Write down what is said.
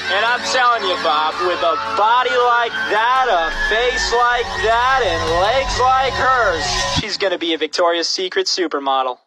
And I'm telling you, Bob, with a body like that, a face like that, and legs like hers, she's gonna be a Victoria's Secret supermodel.